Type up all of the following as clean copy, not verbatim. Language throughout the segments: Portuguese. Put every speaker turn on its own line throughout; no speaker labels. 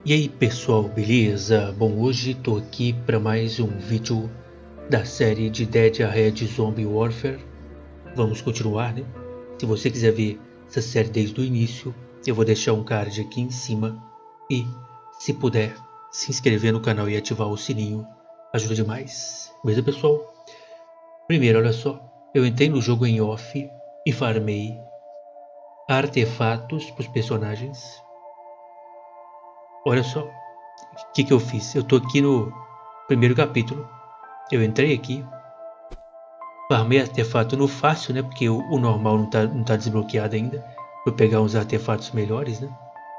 E aí pessoal, beleza? Bom, hoje tô aqui para mais um vídeo da série de Dead Ahead Zombie Warfare. Vamos continuar, né? Se você quiser ver essa série desde o início, eu vou deixar um card aqui em cima. E, se puder, se inscrever no canal e ativar o sininho, ajuda demais. Beleza, pessoal? Primeiro, olha só, eu entrei no jogo em off e farmei artefatos para os personagens. Olha só, o que eu fiz? Eu tô aqui no primeiro capítulo. Eu entrei aqui, farmei artefato no fácil, né? Porque o normal não tá desbloqueado ainda. Vou pegar uns artefatos melhores, né?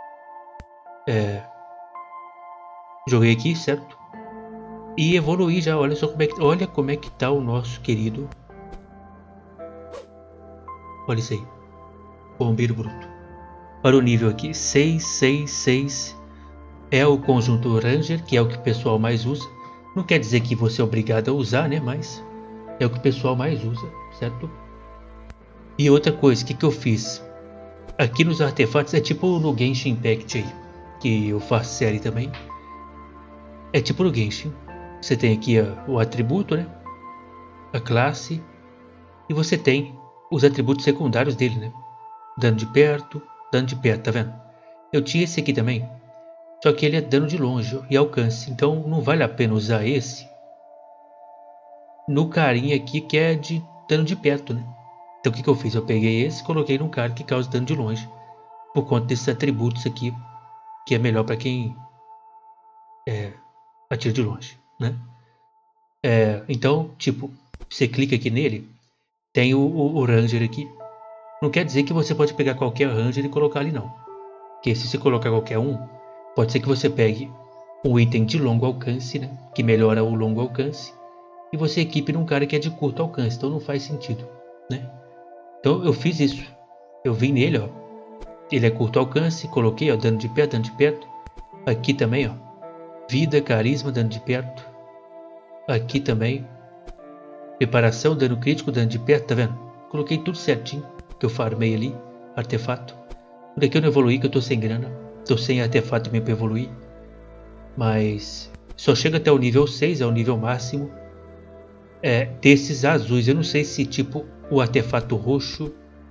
Joguei aqui, certo? E evoluí já. Olha só olha como é que tá o nosso querido. Olha isso aí. Bombeiro bruto. Para o nível aqui, 666. É o conjunto Ranger, que é o que o pessoal mais usa. Não quer dizer que você é obrigado a usar, né? Mas é o que o pessoal mais usa, certo? E outra coisa, o que eu fiz? Aqui nos artefatos é tipo no Genshin Impact aí, que eu faço série também. É tipo no Genshin. Você tem aqui o atributo, né? A classe. E você tem os atributos secundários dele, né? Dano de perto, tá vendo? Eu tinha esse aqui também. Só que ele é dano de longe e alcance. Então não vale a pena usar esse no carinha aqui que é de dano de perto, né? Então o que eu fiz? Eu peguei esse e coloquei num cara que causa dano de longe. Por conta desses atributos aqui, que é melhor para quem atira de longe, né? Então, tipo, você clica aqui nele, tem o Ranger aqui. Não quer dizer que você pode pegar qualquer Ranger e colocar ali não. Porque se você colocar qualquer um, pode ser que você pegue um item de longo alcance, né? Que melhora o longo alcance. E você equipe num cara que é de curto alcance, então não faz sentido, né? Então eu fiz isso. Eu vim nele, ó. Ele é curto alcance, coloquei, ó, dano de perto. Aqui também, ó. Vida, carisma, dano de perto. Aqui também. Preparação, dano crítico, dano de perto, tá vendo? Coloquei tudo certinho que eu farmei ali. Artefato. Por aqui eu não evoluí, que eu tô sem grana. Tô sem artefato mesmo pra evoluir. Mas só chega até o nível 6, é o nível máximo. Desses azuis. Eu não sei se tipo o artefato roxo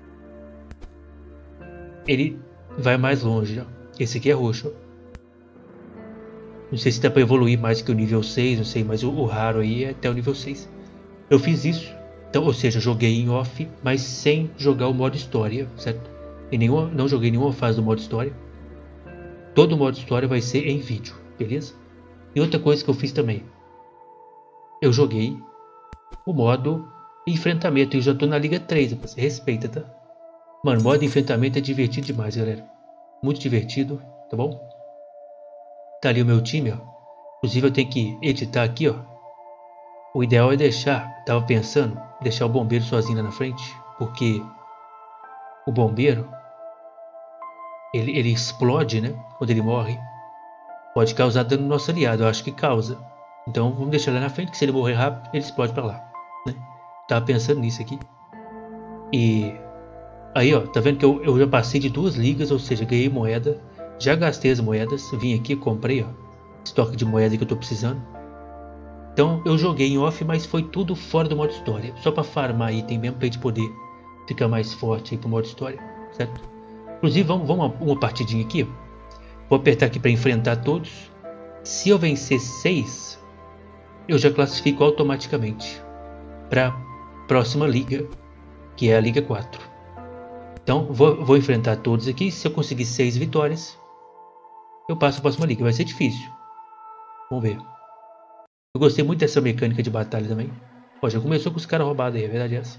ele vai mais longe, ó. Esse aqui é roxo. Não sei se dá para evoluir mais que o nível 6, não sei, mas o raro aí é até o nível 6. Eu fiz isso, então, ou seja, joguei em off, mas sem jogar o modo história, certo? Não joguei nenhuma fase do modo história. Todo o modo história vai ser em vídeo, beleza? E outra coisa que eu fiz também, eu joguei o modo enfrentamento, e eu já tô na Liga 3, você respeita, tá? Mano, modo enfrentamento é divertido demais, galera. Muito divertido, tá bom? Tá ali o meu time, ó. Inclusive eu tenho que editar aqui, ó. O ideal é tava pensando, deixar o bombeiro sozinho lá na frente, porque o bombeiro, ele explode, né? Quando ele morre, pode causar dano no nosso aliado, eu acho que causa. Então vamos deixar ele lá na frente, que se ele morrer rápido, ele explode pra lá, né? Tava pensando nisso aqui. E aí, ó, tá vendo que eu já passei de 2 ligas, ou seja, ganhei moeda, já gastei as moedas, vim aqui, comprei, ó, estoque de moeda que eu tô precisando. Então eu joguei em off, mas foi tudo fora do modo história, só para farmar item mesmo, pra gente poder ficar mais forte aí pro modo história, certo? Inclusive vamos uma partidinha aqui. Vou apertar aqui para enfrentar todos. Se eu vencer 6, eu já classifico automaticamente para próxima liga, que é a Liga 4. Então vou enfrentar todos aqui. Se eu conseguir 6 vitórias, eu passo a próxima liga. Vai ser difícil. Vamos ver. Eu gostei muito dessa mecânica de batalha também. Ó, já começou com os caras roubados aí, a verdade é essa.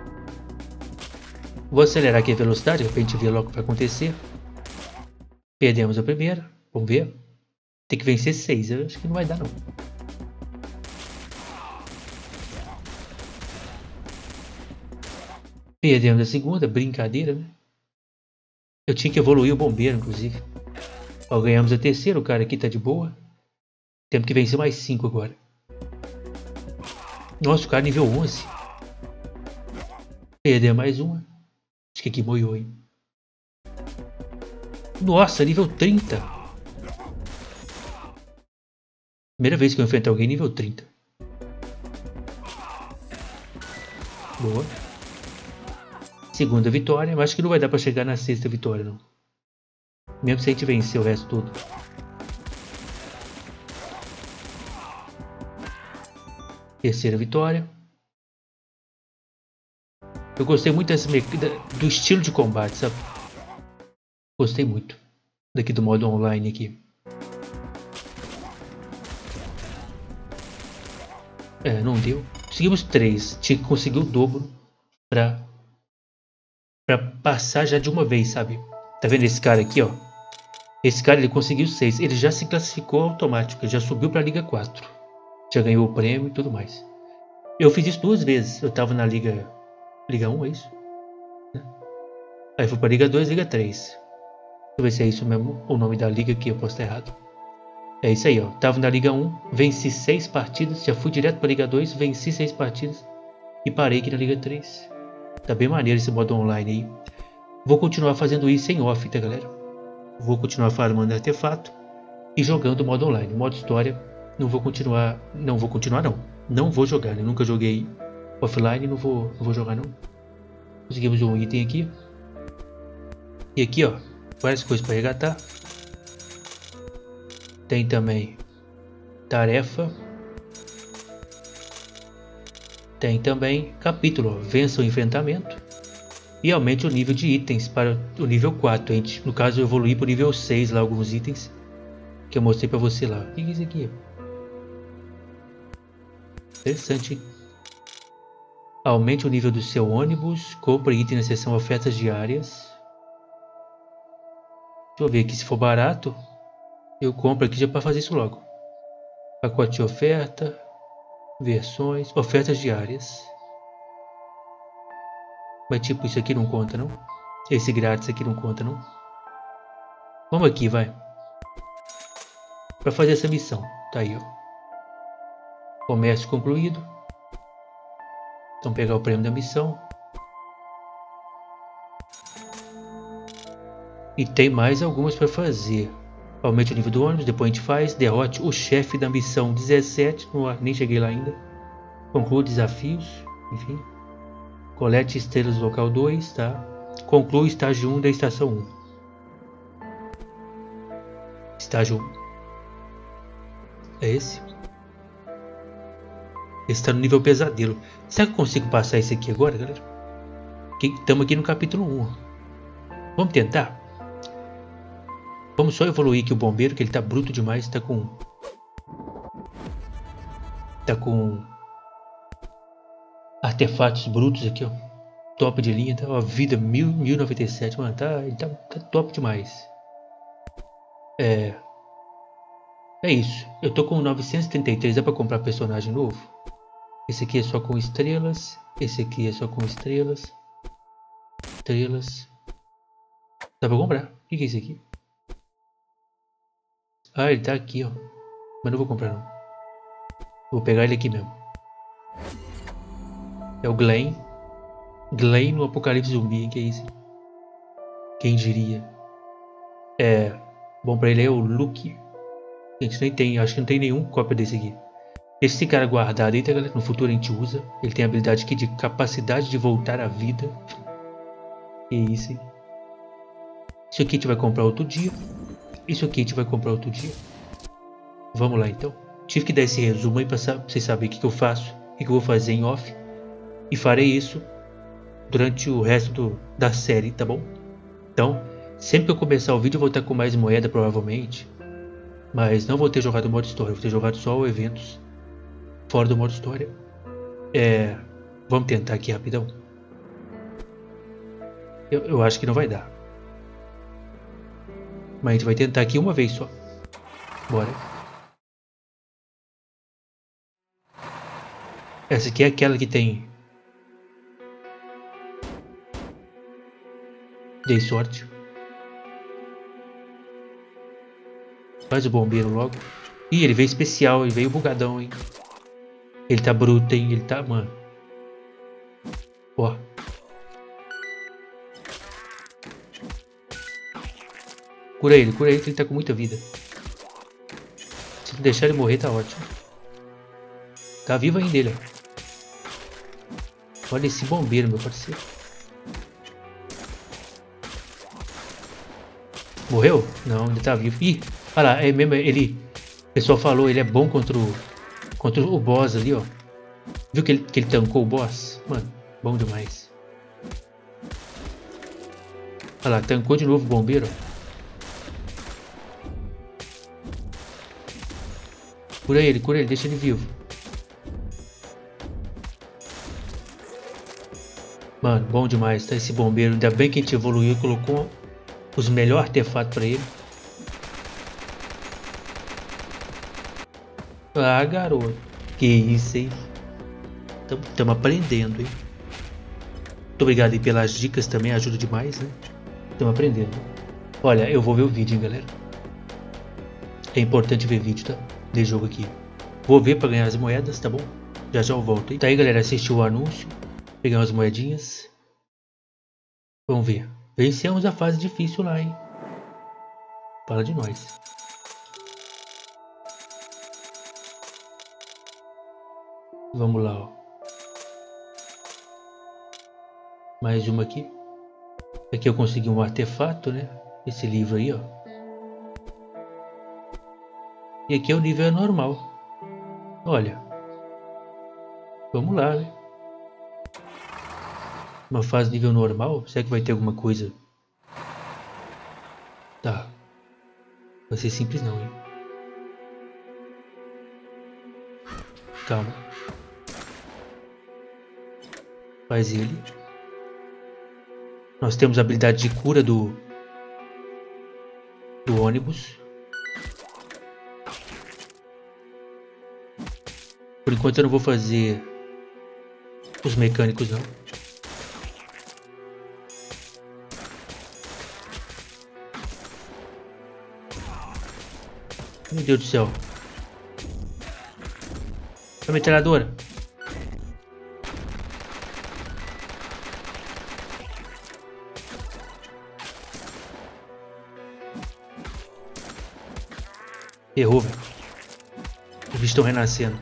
Vou acelerar aqui a velocidade, pra gente ver logo o que vai acontecer. Perdemos a primeira, vamos ver. Tem que vencer 6, eu acho que não vai dar não. Perdemos a segunda, brincadeira, né? Eu tinha que evoluir o bombeiro, inclusive. Ó, ganhamos a terceira, o cara aqui tá de boa. Temos que vencer mais 5 agora. Nossa, o cara nível 11. Perdemos mais uma. Acho que aqui moiou, hein? Nossa, nível 30. Primeira vez que eu enfrento alguém nível 30. Boa. Segunda vitória. Mas acho que não vai dar pra chegar na sexta vitória, não. Mesmo se a gente vencer o resto tudo. Terceira vitória. Eu gostei muito do estilo de combate, sabe? Gostei muito. Daqui do modo online aqui. É, não deu. Conseguimos 3. Tinha que conseguir o dobro pra passar já de uma vez, sabe? Tá vendo esse cara aqui, ó? Esse cara, ele conseguiu 6. Ele já se classificou automático. Ele já subiu pra Liga 4. Já ganhou o prêmio e tudo mais. Eu fiz isso 2 vezes. Eu tava na Liga 1, é isso? Aí fui pra Liga 2, Liga 3. Deixa eu ver se é isso mesmo o nome da liga aqui. Eu posso estar errado. É isso aí, ó. Tava na Liga 1. Venci 6 partidas. Já fui direto pra Liga 2. Venci 6 partidas. E parei aqui na Liga 3. Tá bem maneiro esse modo online aí. Vou continuar fazendo isso em off, tá, galera? Vou continuar farmando artefato e jogando o modo online. Modo história, não vou continuar. Não vou continuar, não. Não vou jogar. Eu nunca joguei offline, não vou jogar, não. Conseguimos um item aqui. E aqui, ó, várias coisas para resgatar. Tem também tarefa. Tem também capítulo, ó, vença o enfrentamento. E aumente o nível de itens para o nível 4. No caso, eu evoluí para o nível 6 lá, alguns itens que eu mostrei para você lá. O que é isso aqui? Interessante. Aumente o nível do seu ônibus. Compre item na seção ofertas diárias. Deixa eu ver aqui se for barato. Eu compro aqui já para fazer isso logo. Pacote de oferta. Versões. Ofertas diárias. Mas tipo, isso aqui não conta, não? Esse grátis aqui não conta, não? Vamos aqui, vai. Para fazer essa missão. Tá aí, ó. Comércio concluído. Então pegar o prêmio da missão. E tem mais algumas para fazer. Aumente o nível do ônibus, depois a gente faz. Derrote o chefe da missão 17. Nem cheguei lá ainda. Conclua desafios. Enfim. Colete estrelas local 2, tá? Conclua o estágio 1 da estação 1. Estágio 1. É esse? Esse tá no nível pesadelo. Será que eu consigo passar esse aqui agora, galera? Estamos aqui no capítulo 1. Vamos tentar? Vamos só evoluir aqui o bombeiro, que ele tá bruto demais. Tá com artefatos brutos aqui, ó. Top de linha, tá? Ó, vida 1097, mano. Ele tá top demais. É isso. Eu tô com 933. Dá pra comprar personagem novo? Esse aqui é só com estrelas. Esse aqui é só com estrelas. Dá pra comprar. O que é isso aqui? Ah, ele tá aqui, ó. Mas não vou comprar, não. Vou pegar ele aqui mesmo. É o Glenn. Glenn no Apocalipse Zumbi. Que é isso? Quem diria? Bom pra ele é o Luke. Gente, nem tem. Acho que não tem nenhum cópia desse aqui. Esse cara guardado aí, tá, galera? No futuro a gente usa. Ele tem a habilidade aqui de capacidade de voltar à vida. Que isso, hein? Isso aqui a gente vai comprar outro dia. Isso aqui a gente vai comprar outro dia. Vamos lá, então. Tive que dar esse resumo aí pra vocês saberem o que eu faço. O que eu vou fazer em off. E farei isso durante o resto da série, tá bom? Então, sempre que eu começar o vídeo eu vou estar com mais moeda, provavelmente. Mas não vou ter jogado o modo história. Vou ter jogado só eventos fora do modo história. Vamos tentar aqui rapidão. Eu acho que não vai dar. Mas a gente vai tentar aqui uma vez só. Bora. Essa aqui é aquela que tem... Dei sorte. Faz o bombeiro logo. Ih, ele veio especial. Ele veio bugadão, hein. Ele tá bruto, hein. Ele tá... Mano. Ó. Cura ele que ele tá com muita vida. Se não deixar ele morrer, tá ótimo. Tá vivo ainda ele. Olha esse bombeiro, meu parceiro. Morreu? Não, ele tá vivo. Ih, olha lá, é mesmo, ele... O pessoal falou, ele é bom contra o boss ali, ó. Viu que ele tancou o boss? Mano, bom demais. Olha lá, tancou de novo o bombeiro, ó. Cura ele, deixa ele vivo. Mano, bom demais, tá? Esse bombeiro, ainda bem que a gente evoluiu e colocou os melhores artefatos pra ele. Ah, garoto. Que isso, hein? Tamo aprendendo, hein? Muito obrigado aí pelas dicas também, ajuda demais, né? Tamo aprendendo. Olha, eu vou ver o vídeo, hein, galera. É importante ver vídeo, tá? Desse jogo aqui. Vou ver pra ganhar as moedas, tá bom? Já eu volto, hein? Tá aí, galera, assistiu o anúncio. Pegar umas moedinhas. Vamos ver. Vencemos a fase difícil lá, hein? Fala de nós. Vamos lá, ó. Mais uma aqui. Aqui eu consegui um artefato, né? Esse livro aí, ó. E aqui é o nível normal. Olha. Vamos lá, né? Uma fase nível normal? Será que vai ter alguma coisa? Tá. Vai ser simples não, hein? Calma. Faz ele. Nós temos a habilidade de cura do ônibus. Por enquanto eu não vou fazer os mecânicos não. Meu Deus do céu. A metralhadora. Errou, velho. Os bichos estão renascendo.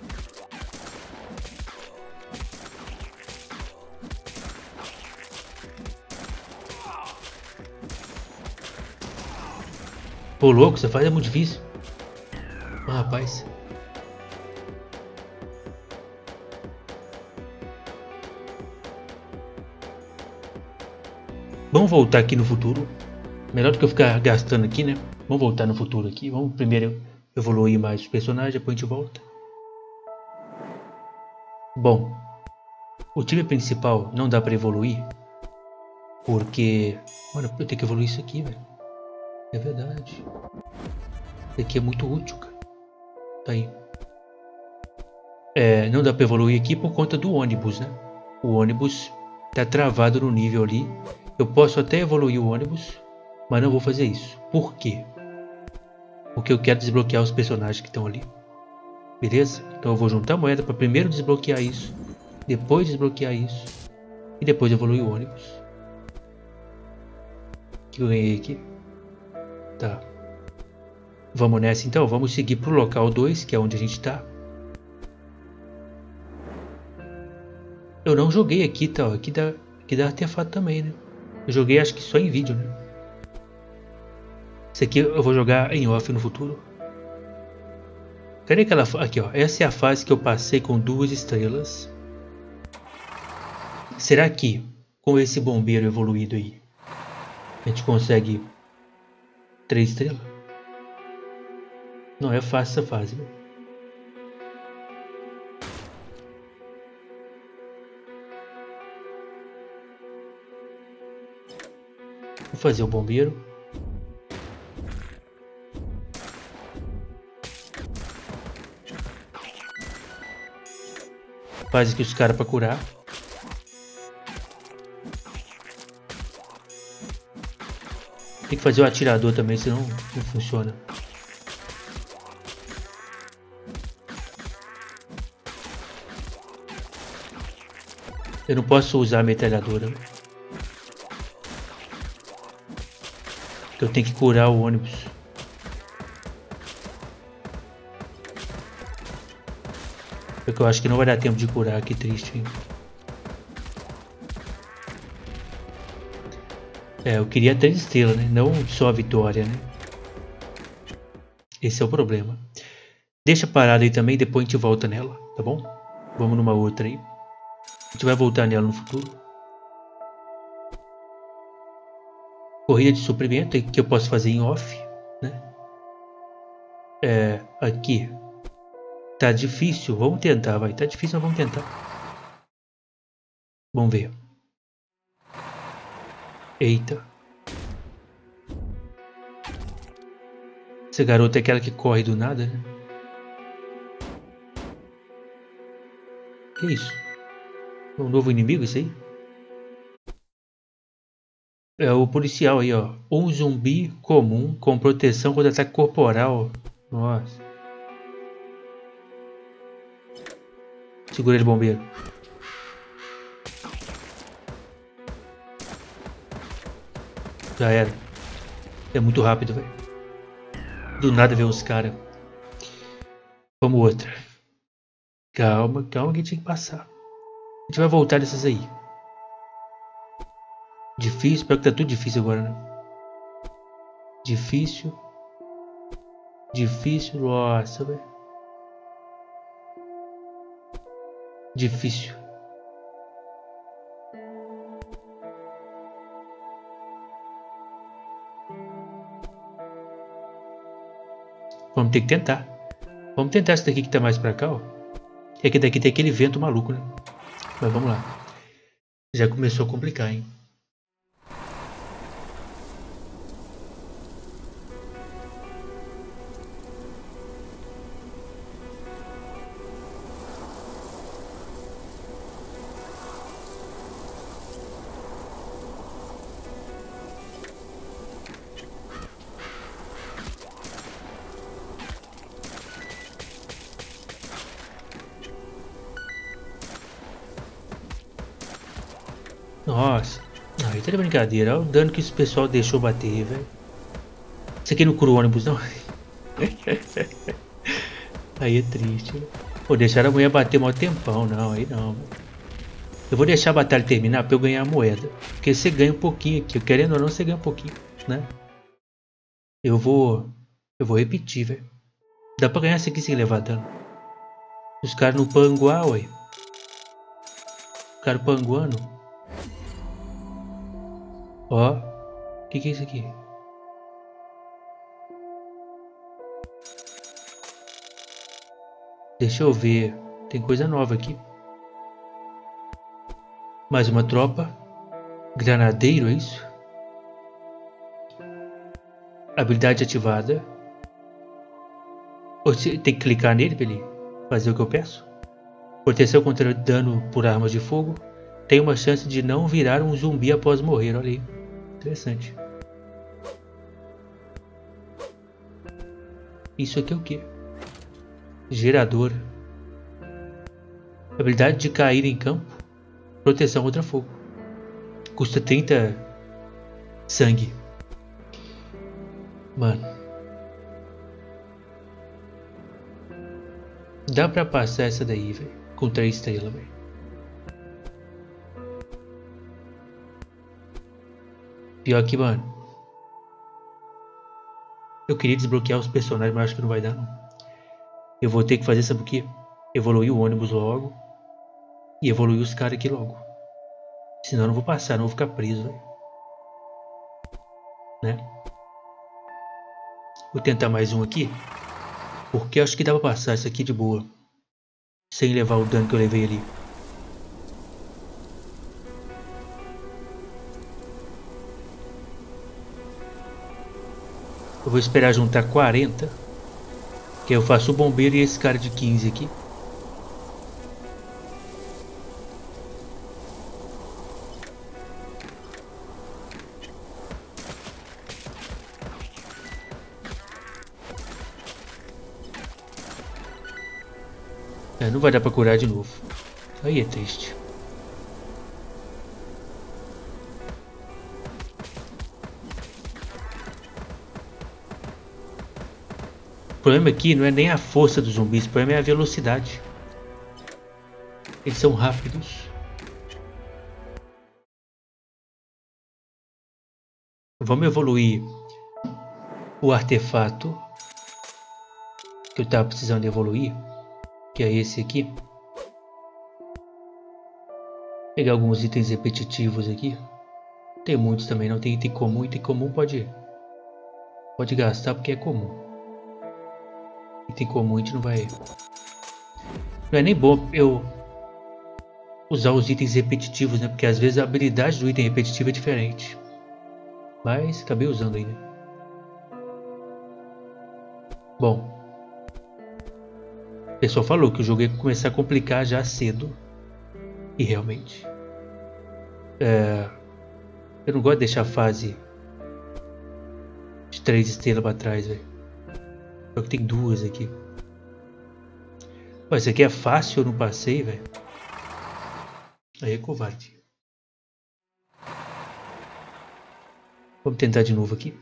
Pô, louco, você faz é muito difícil. Ah, rapaz. Vamos voltar aqui no futuro. Melhor do que eu ficar gastando aqui, né? Vamos voltar no futuro aqui. Vamos primeiro evoluir mais os personagens, depois a gente volta. Bom, o time principal não dá pra evoluir. Porque... Mano, eu tenho que evoluir isso aqui, velho. É verdade. Isso aqui é muito útil, cara. Tá aí. Não dá pra evoluir aqui por conta do ônibus, né? O ônibus tá travado no nível ali. Eu posso até evoluir o ônibus, mas não vou fazer isso. Por quê? Porque eu quero desbloquear os personagens que estão ali. Beleza? Então eu vou juntar moeda para primeiro desbloquear isso, depois desbloquear isso e depois evoluir o ônibus. O que eu ganhei aqui? Tá. Vamos nessa então. Vamos seguir pro local 2, que é onde a gente tá. Eu não joguei aqui, tá? Aqui dá artefato também, né? Eu joguei acho que só em vídeo, né? Isso aqui eu vou jogar em off no futuro. Cadê aquela... Aqui, ó. Essa é a fase que eu passei com 2 estrelas. Será que com esse bombeiro evoluído aí a gente consegue 3 estrelas? Não é fácil essa fase, né? Vou fazer o bombeiro. Faz aqui os caras pra curar. Tem que fazer o atirador também, senão não funciona. Eu não posso usar a metralhadora. Eu tenho que curar o ônibus. Porque eu acho que não vai dar tempo de curar, que triste, hein? É, eu queria 3 estrelas, né? Não só a vitória, né? Esse é o problema. Deixa parada aí também, depois a gente volta nela, tá bom? Vamos numa outra aí. A gente vai voltar nela no futuro. Corrida de suprimento que eu posso fazer em off, né? Aqui. Tá difícil, vamos tentar, vai. Tá difícil, mas vamos tentar. Vamos ver. Eita. Essa garota é aquela que corre do nada, né? Que isso? É um novo inimigo isso aí? É o policial aí, ó. Um zumbi comum com proteção contra ataque corporal. Nossa. Segura ele, bombeiro. Já era. É muito rápido, velho. Do nada vem os caras. Vamos outra. Calma, calma que a gente tem que passar. A gente vai voltar dessas aí. Difícil, pior que tá tudo difícil agora, né? Difícil. Difícil, nossa, velho. Difícil. Vamos ter que tentar. Vamos tentar essa daqui que tá mais pra cá, ó. É que daqui tem aquele vento maluco, né? Mas vamos lá. Já começou a complicar, hein? Nossa. Aí tá de brincadeira. Olha o dano que esse pessoal deixou bater, velho. Isso aqui não cura o ônibus, não? Aí é triste. Pô, deixaram a mulher bater mó tempão. Não, aí não. Eu vou deixar a batalha terminar pra eu ganhar a moeda. Porque você ganha um pouquinho aqui. Querendo ou não, você ganha um pouquinho, né? Eu vou repetir, velho. Dá pra ganhar isso aqui sem levar dano. Os caras no Panguá, ué. O cara panguano. Ó. O que é isso aqui? Deixa eu ver. Tem coisa nova aqui. Mais uma tropa. Granadeiro, é isso? Habilidade ativada. Você tem que clicar nele pra ele fazer o que eu peço. Proteção contra dano por armas de fogo. Tem uma chance de não virar um zumbi após morrer. Olha aí. Interessante. Isso aqui é o que? Gerador. Habilidade de cair em campo. Proteção contra fogo. Custa 30 sangue. Mano. Dá pra passar essa daí, velho. Com 3 estrelas, velho. Pior que, mano. Eu queria desbloquear os personagens, mas acho que não vai dar, não. Eu vou ter que fazer, sabe o quê? Evoluir o ônibus logo. E evoluir os caras aqui logo. Senão eu não vou passar, não vou ficar preso, velho. Né? Vou tentar mais um aqui. Porque eu acho que dá pra passar isso aqui de boa. Sem levar o dano que eu levei ali. Eu vou esperar juntar 40. Que eu faço o bombeiro e esse cara de 15 aqui. Não vai dar pra curar de novo. Aí é triste. O problema aqui não é nem a força dos zumbis, o problema é a velocidade. Eles são rápidos. Vamos evoluir o artefato que eu tava precisando evoluir, que é esse aqui. Pegar alguns itens repetitivos aqui. Tem muitos também, não tem item comum. Item comum pode gastar porque é comum. Item comum a gente não vai... Não é nem bom eu usar os itens repetitivos, né? Porque às vezes a habilidade do item repetitivo é diferente. Mas acabei usando ainda. Bom. O pessoal falou que o jogo ia começar a complicar já cedo. E realmente. Eu não gosto de deixar a fase de 3 estrelas pra trás, velho. Só que tem 2 aqui. Mas isso aqui é fácil, eu não passei, velho. Aí é covarde. Vamos tentar de novo aqui.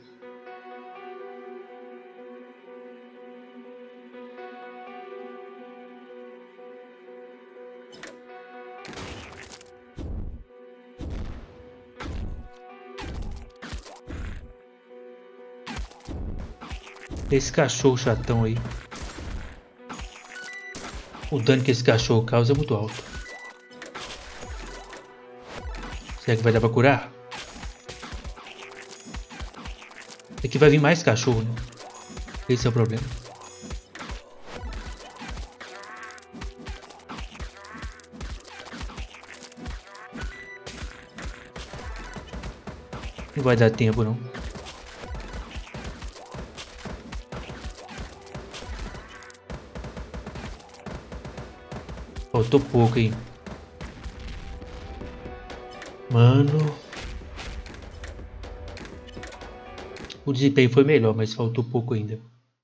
Esse cachorro chatão aí. O dano que esse cachorro causa é muito alto. Será que vai dar pra curar? Aqui vai vir mais cachorro, né? Esse é o problema. Não vai dar tempo, não. Faltou pouco, hein? Mano. O desempenho foi melhor, mas faltou pouco ainda.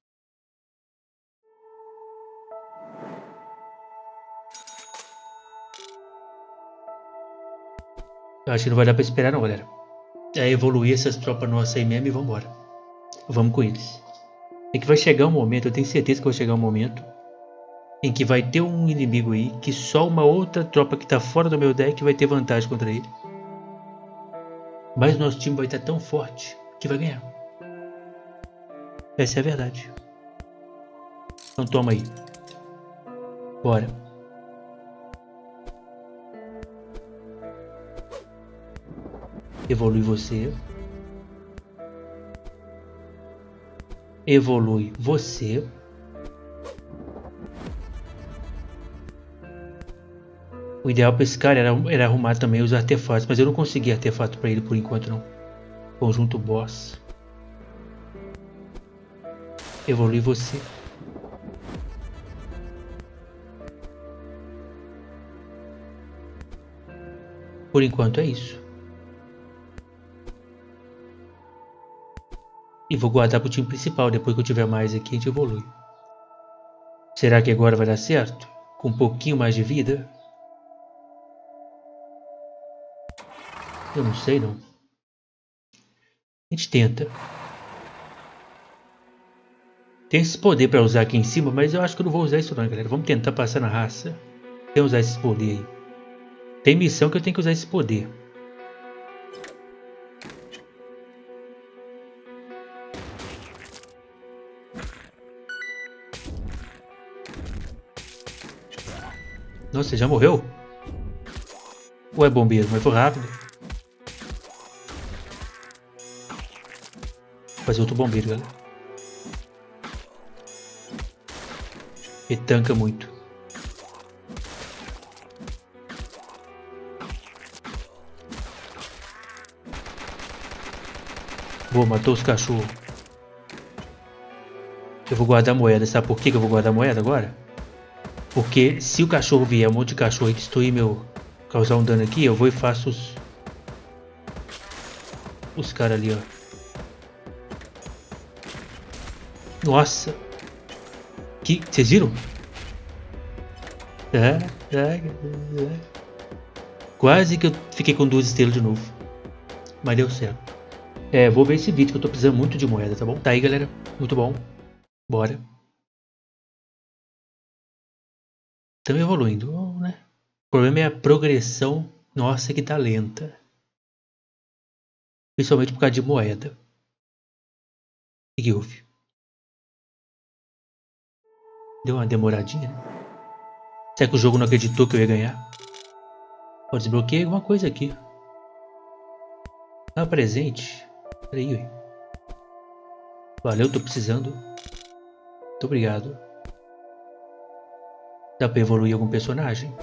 Eu acho que não vai dar pra esperar não, galera. É evoluir essas tropas nossas aí mesmo e vambora. Vamos com eles. É que vai chegar um momento, eu tenho certeza que vai chegar um momento em que vai ter um inimigo aí que só uma outra tropa que tá fora do meu deck vai ter vantagem contra ele. Mas nosso time vai estar tão forte que vai ganhar. Essa é a verdade. Então toma aí. Bora. Evolui você. Evolui você. O ideal para esse cara era arrumar também os artefatos, mas eu não consegui artefato para ele por enquanto não. Conjunto boss. Evolui você. Por enquanto é isso. E vou guardar pro time principal, depois que eu tiver mais aqui a gente evolui. Será que agora vai dar certo? Com um pouquinho mais de vida? Eu não sei não. A gente tenta. Tem esse poder para usar aqui em cima, mas eu acho que eu não vou usar isso não, galera. Vamos tentar passar na raça sem usar esse poder aí. Tem missão que eu tenho que usar esse poder. Nossa, você já morreu? Ou é bombeiro? Mas foi rápido. Vou fazer outro bombeiro, galera. Ele tanca muito. Boa, matou os cachorros. Eu vou guardar moeda. Sabe por que eu vou guardar moeda agora? Porque se o cachorro vier, um monte de cachorro e destruir meu... causar um dano aqui, eu vou e faço os caras ali, ó. Nossa! Vocês viram? Quase que eu fiquei com 2 estrelas de novo. Mas deu certo. Vou ver esse vídeo que eu tô precisando muito de moeda, tá bom? Tá aí, galera. Muito bom. Bora. Estamos evoluindo, né? problema é a progressão nossa que tá lenta. Principalmente por causa de moeda. O que houve? Deu uma demoradinha, né? Será que o jogo não acreditou que eu ia ganhar? Pode desbloquear alguma coisa aqui. Ah, presente. Peraí, ué. Valeu, tô precisando. Muito obrigado. Dá pra evoluir algum personagem?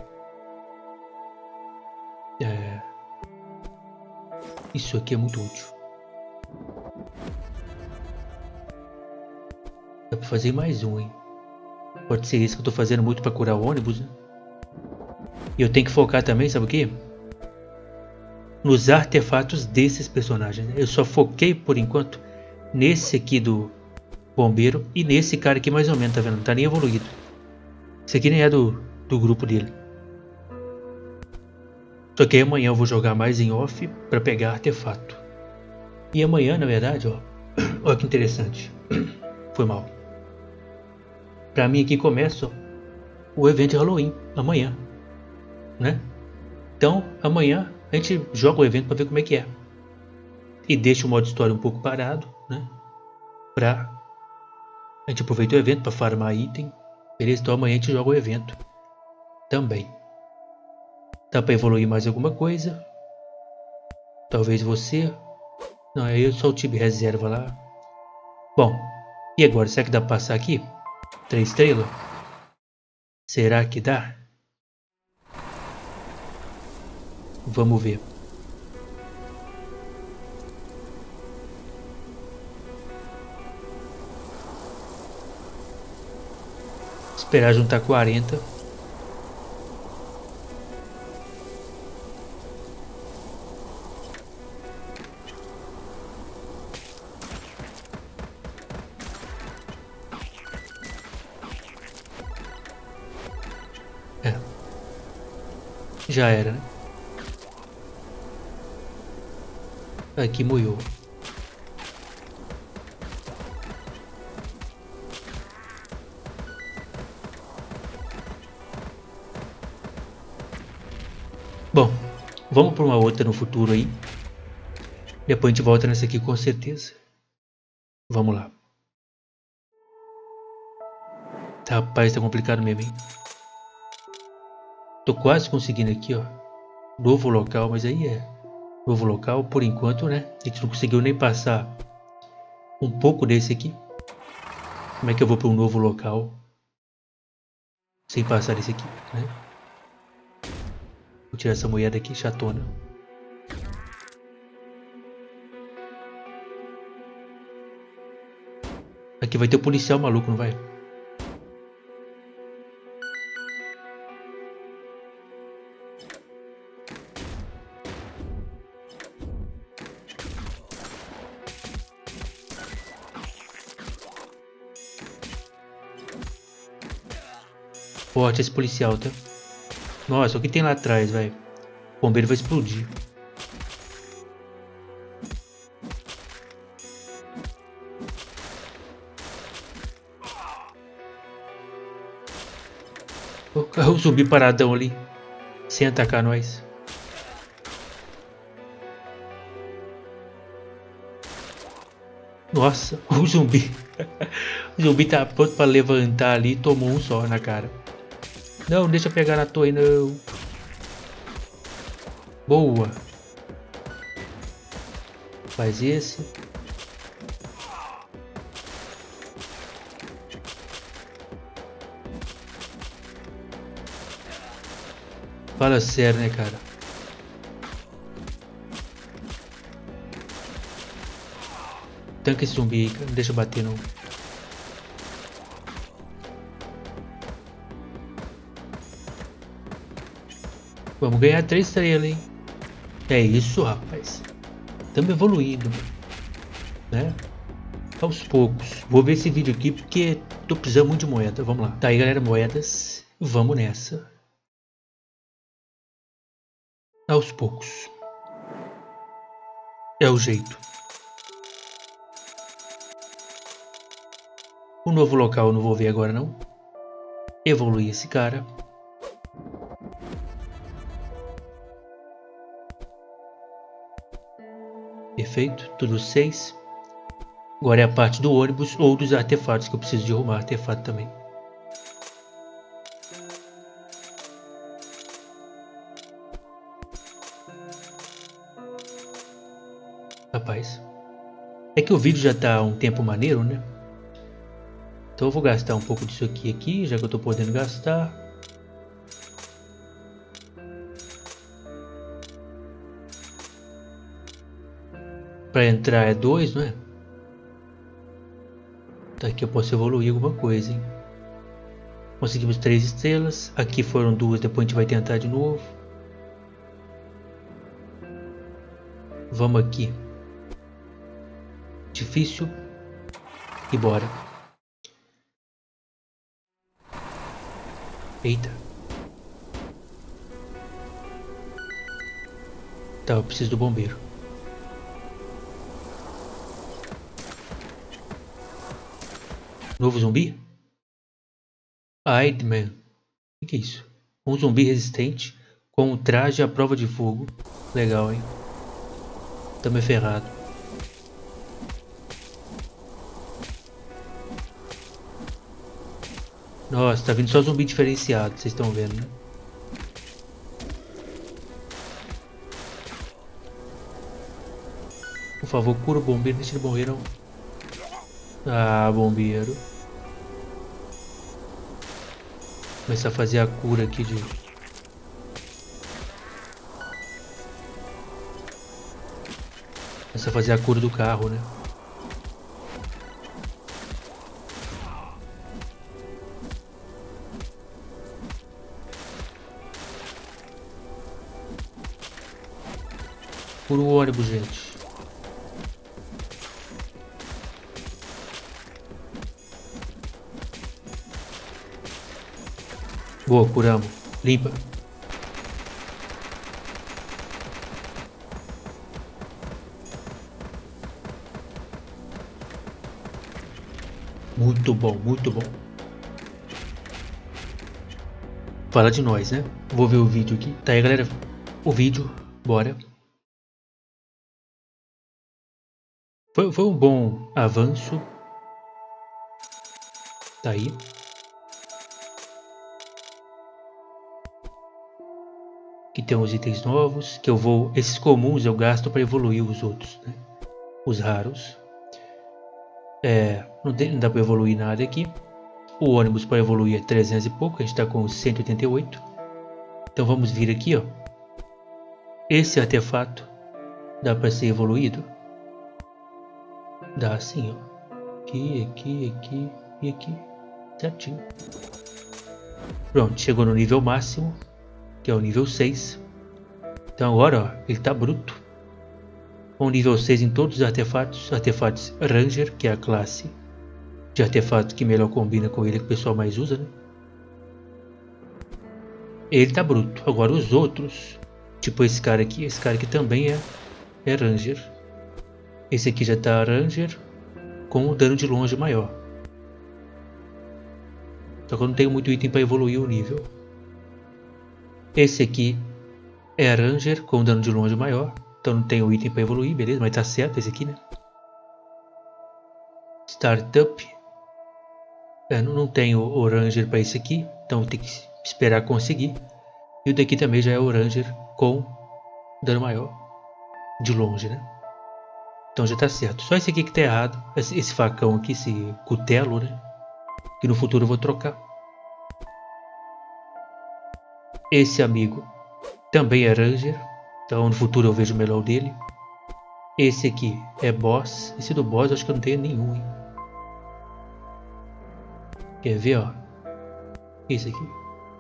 Isso aqui é muito útil. Dá pra fazer mais um, hein? Pode ser isso que eu tô fazendo muito pra curar o ônibus, né? E eu tenho que focar também, sabe o quê? Nos artefatos desses personagens, né? Eu só foquei, por enquanto, nesse aqui do bombeiro e nesse cara aqui mais ou menos, tá vendo? Não tá nem evoluído. Esse aqui nem é do grupo dele. Só que amanhã eu vou jogar mais em off pra pegar artefato. E amanhã, na verdade, ó. Olha que interessante. Foi mal. Pra mim aqui começa ó, o evento de Halloween. Amanhã. Né? Então, amanhã a gente joga o evento pra ver como é que é. E deixa o modo história um pouco parado, né? Pra a gente aproveitar o evento pra farmar item. Beleza? Então amanhã a gente joga o evento. Também. Dá pra evoluir mais alguma coisa. Talvez você. Não, aí eu só o time reserva lá. Bom, e agora? Será que dá pra passar aqui? 3 estrelas? Será que dá? Vamos ver. Esperar juntar 40. Já era, né? Aqui moiou. Bom, vamos para uma outra no futuro aí. Depois a gente volta nessa aqui com certeza. Vamos lá. Rapaz, tá complicado mesmo, hein? Tô quase conseguindo aqui, ó. Novo local, mas aí é... Novo local, por enquanto, né? A gente não conseguiu nem passar um pouco desse aqui. Como é que eu vou para um novo local sem passar desse aqui, né? Vou tirar essa moeda aqui, chatona. Aqui vai ter o policial maluco, não vai? Forte esse policial, tá? Nossa, o que tem lá atrás, velho? O bombeiro vai explodir. O zumbi paradão ali. Sem atacar nós. Nossa, o zumbi. O zumbi tá pronto pra levantar ali e tomou um só na cara. Não, deixa eu pegar na torre, não. Boa. Faz esse. Fala sério, né, cara? Tanca esse zumbi aí, cara. Não deixa eu bater, não. Vamos ganhar 3 estrelas, hein? É isso, rapaz. Estamos evoluindo, né? Aos poucos. Vou ver esse vídeo aqui porque tô precisando muito de moeda. Vamos lá. Tá aí, galera, moedas. Vamos nessa. Aos poucos. É o jeito. O novo local eu não vou ver agora, não. Evoluir esse cara. Perfeito, tudo 6. Agora é a parte do ônibus ou dos artefatos, que eu preciso de arrumar artefato também. Rapaz, é que o vídeo já tá há um tempo maneiro, né? Então eu vou gastar um pouco disso aqui, já que eu tô podendo gastar. Pra entrar é 2, não é? Tá, aqui eu posso evoluir alguma coisa, hein? Conseguimos 3 estrelas. Aqui foram 2, depois a gente vai tentar de novo. Vamos aqui. Difícil. E bora. Eita. Tá, eu preciso do bombeiro. Novo zumbi? Aidman. O que é isso? Um zumbi resistente com um traje à prova de fogo. Legal, hein? Tamo ferrado. Nossa, tá vindo só zumbi diferenciado, vocês estão vendo, né? Por favor, cura o bombeiro, deixa ele morrer não. Ah, bombeiro. Começar a fazer a cura aqui de... Começar a fazer a cura do carro, né? Cura o ônibus, gente. Boa, curamos. Limpa. Muito bom, muito bom. Fala de nós, né? Vou ver o vídeo aqui. Tá aí, galera. O vídeo. Bora. Foi um bom avanço. Tá aí. Aqui tem uns itens novos que eu vou... Esses comuns eu gasto para evoluir os outros, né? Os raros. Não dá para evoluir nada aqui. O ônibus para evoluir é 300 e pouco. A gente está com 188. Então vamos vir aqui, ó. Esse artefato dá para ser evoluído? Dá assim, ó. Aqui e aqui. Certinho. Pronto, chegou no nível máximo, que é o nível 6. Então agora, ó, ele tá bruto. Com nível 6 em todos os artefatos. Artefatos Ranger, que é a classe de artefato que melhor combina com ele, que o pessoal mais usa, né? Ele tá bruto. Agora os outros, tipo esse cara aqui também é Ranger. Esse aqui já tá Ranger com um dano de longe maior. Só que eu não tenho muito item para evoluir o nível. Esse aqui é Ranger com dano de longe maior. Então não tenho item para evoluir, beleza? Mas tá certo esse aqui, né? Startup. Não tenho o Ranger para esse aqui. Então vou ter que esperar conseguir. E o daqui também já é o Ranger com dano maior. De longe, né? Então já tá certo. Só esse aqui que tá errado. Esse facão aqui, esse cutelo, né? Que no futuro eu vou trocar. Esse amigo também é Ranger. Então no futuro eu vejo o melhor dele. Esse aqui é boss. Esse do boss eu acho que eu não tenho nenhum, hein? Quer ver, ó? Esse aqui.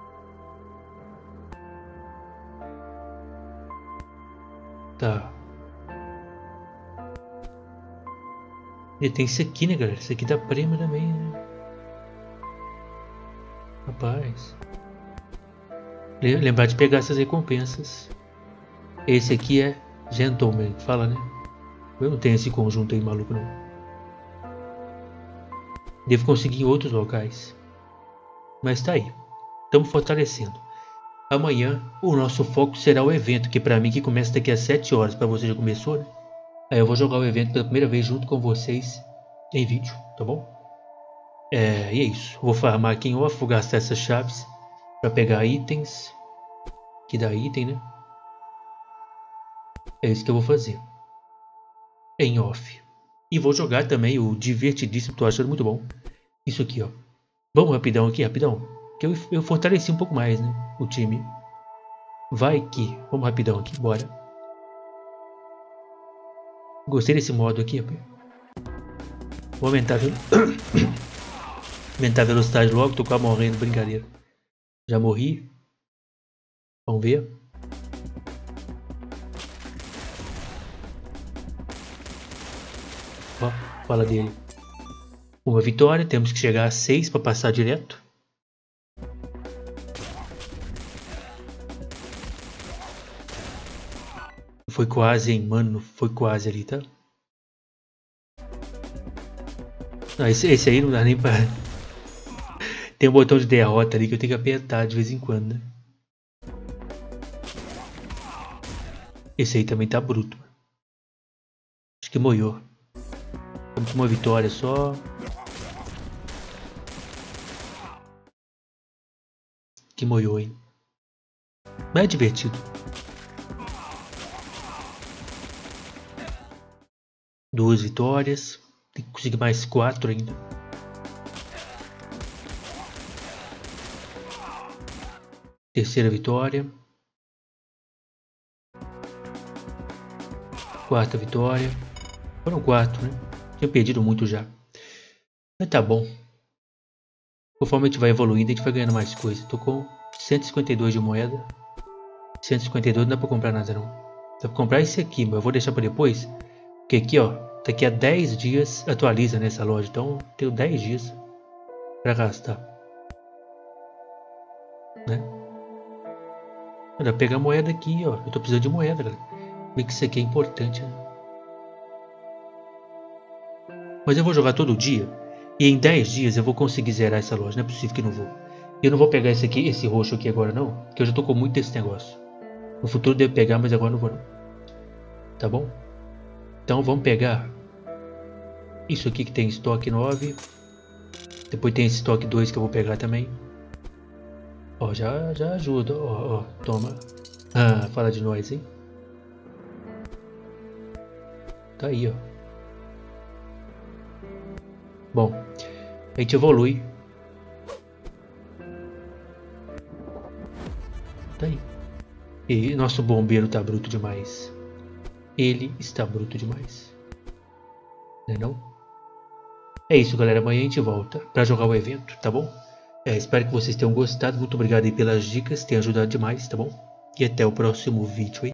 Tá. E tem esse aqui, né, galera? Esse aqui dá prêmio também, né? Rapaz. Lembrar de pegar essas recompensas. Esse aqui é Gentleman, fala, né? Eu não tenho esse conjunto aí maluco, não. Devo conseguir em outros locais. Mas tá aí. Estamos fortalecendo. Amanhã o nosso foco será o evento, que pra mim que começa daqui a 7 horas. Pra você já começou, né? Aí eu vou jogar o evento pela primeira vez junto com vocês em vídeo, tá bom? E é isso. Vou farmar aqui em off, vou gastar essas chaves pra pegar itens. Que dá item, né? É isso que eu vou fazer. Em off. E vou jogar também o divertidíssimo, tô achando muito bom. Isso aqui, ó. Vamos rapidão aqui, rapidão. Que eu fortaleci um pouco mais, né? O time. Vai que. Vamos rapidão aqui, bora. Gostei desse modo aqui. Vou aumentar, aumentar a velocidade logo. Tô quase morrendo, brincadeira. Já morri. Vamos ver. Ó, fala dele. Uma vitória. Temos que chegar a 6 para passar direto. Foi quase, hein, mano. Foi quase ali, tá? Não, esse aí não dá nem pra... Tem um botão de derrota ali que eu tenho que apertar de vez em quando, né? Esse aí também tá bruto. Acho que moiou. Vamos com uma vitória só. Que moiou, hein? Mas é divertido. 2 vitórias. Tem que conseguir mais 4 ainda. Terceira vitória. 4ª vitória. Foram 4, né? Tinha perdido muito já. Mas tá bom. Conforme a gente vai evoluindo, a gente vai ganhando mais coisa. Tô com 152 de moeda. 152 não dá pra comprar nada não. Dá pra comprar esse aqui, mas eu vou deixar pra depois. Porque aqui, ó, daqui a 10 dias atualiza nessa loja. Então tenho 10 dias pra gastar. Né? Dá pra pegar moeda aqui, ó. Eu tô precisando de moeda, galera. Vê que isso aqui é importante, né? Mas eu vou jogar todo dia. E em 10 dias eu vou conseguir zerar essa loja. Não é possível que não vou. Eu não vou pegar esse aqui, esse roxo aqui agora não. Porque eu já tô com muito desse negócio. No futuro eu devo pegar, mas agora não vou não. Tá bom? Então vamos pegar isso aqui que tem estoque 9. Depois tem esse estoque 2 que eu vou pegar também. Ó, já ajuda. Ó, toma. Ah, fala de nós, hein? Tá aí, ó. Bom, a gente evolui. Tá aí. E nosso bombeiro tá bruto demais. Ele está bruto demais. Não é não? É isso, galera. Amanhã a gente volta pra jogar o evento, tá bom? Espero que vocês tenham gostado. Muito obrigado aí pelas dicas. Tem ajudado demais, tá bom? E até o próximo vídeo aí.